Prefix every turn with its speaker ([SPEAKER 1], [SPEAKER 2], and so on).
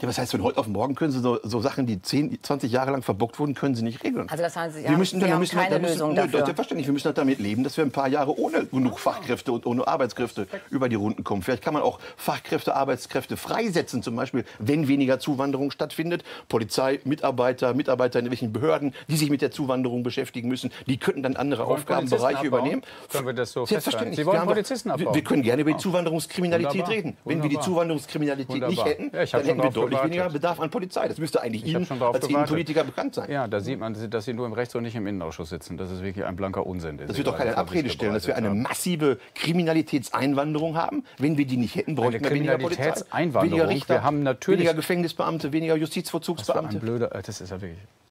[SPEAKER 1] Ja, was heißt, von heute auf morgen können Sie so Sachen, die 10, 20 Jahre lang verbockt wurden, können Sie nicht regeln.
[SPEAKER 2] Also das heißt, Sie
[SPEAKER 1] wir müssen
[SPEAKER 2] haben keine Lösung dafür.
[SPEAKER 1] Selbstverständlich, wir müssen halt damit leben, dass wir ein paar Jahre ohne genug Fachkräfte und ohne Arbeitskräfte über die Runden kommen. Vielleicht kann man auch Fachkräfte, Arbeitskräfte freisetzen, zum Beispiel, wenn weniger Zuwanderung stattfindet. Polizei, Mitarbeiter in irgendwelchen Behörden, die sich mit der Zuwanderung beschäftigen müssen, die könnten dann andere Aufgabenbereiche übernehmen.
[SPEAKER 3] Können wir das so
[SPEAKER 1] Selbstverständlich.
[SPEAKER 3] Sie wollen Polizisten abbauen?
[SPEAKER 1] Wir können gerne über die Zuwanderungskriminalität reden. Wenn wir die Zuwanderungskriminalität nicht hätten, dann hätten wir deutlich weniger Bedarf an Polizei. Das müsste eigentlich Ihnen als Innenpolitiker bekannt sein.
[SPEAKER 3] Ja, da sieht man, dass Sie nur im Rechts- und nicht im Innenausschuss sitzen. Das ist wirklich ein blanker Unsinn.
[SPEAKER 1] Das wird doch keine Abrede stellen, dass wir eine massive Kriminalitätseinwanderung haben. Wenn wir die nicht hätten, bräuchten wir weniger Polizei, weniger Richter,
[SPEAKER 3] wir haben natürlich
[SPEAKER 1] weniger Gefängnisbeamte, weniger Justizvollzugsbeamte.
[SPEAKER 3] Das ist ja wirklich...